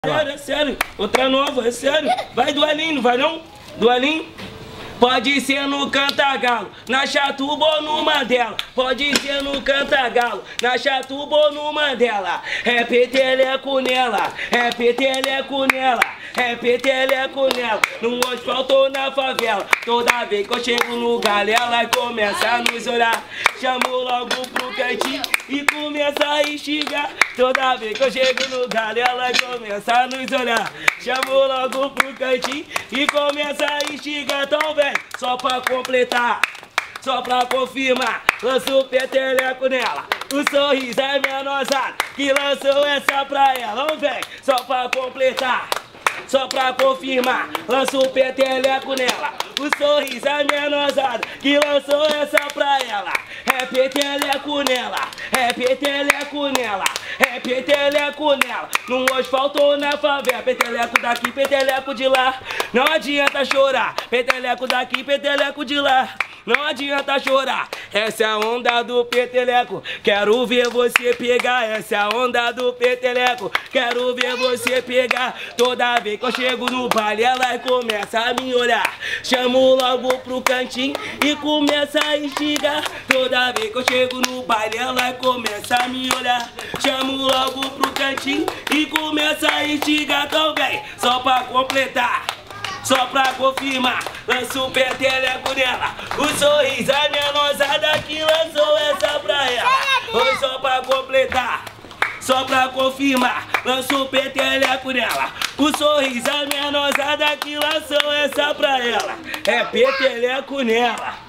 Sério, é sério. Outra nova, é sério. Vai duelinho, não vai não? Duelinho? Pode ser no Cantagalo, na Chatuba ou no Mandela. Pode ser no Cantagalo, na Chatuba ou no Mandela. É peteleco nela, é peteleco nela, é peteleco nela. No asfalto ou na favela. Toda vez que eu chego no lugar, ela começa a nos olhar. Chamo logo pro cantinho e começa a instigar. Toda vez que eu chego no lugar, ela começa a nos olhar. Chamo logo pro cantinho e começa a instigar. Então vem, só pra completar, só pra confirmar, lanço o peteleco nela. O sorriso é menosado que lançou essa pra ela. Não vem, só pra completar, só pra confirmar, lanço o peteleco nela. O sorriso é menosado que lançou essa pra ela. É peteleco nela, é peteleco nela, é peteleco nela. No asfalto ou na favela, peteleco daqui, peteleco de lá. Não adianta chorar, peteleco daqui, peteleco de lá. Não adianta chorar, essa é a onda do peteleco. Quero ver você pegar, essa é a onda do peteleco. Quero ver você pegar. Toda vez que eu chego no baile, ela começa a me olhar. Chamo logo pro cantinho e começa a instigar. Toda vez que eu chego no baile, ela começa a me olhar. Chamo logo pro cantinho e começa a instigar. Então vem, só pra completar, só pra confirmar, lanço o peteleco nela. O sorriso é menosada que lançou essa pra ela. Foi só pra completar, só pra confirmar, lanço o peteleco nela. O sorriso é menosada que lançou essa pra ela. É peteleco nela.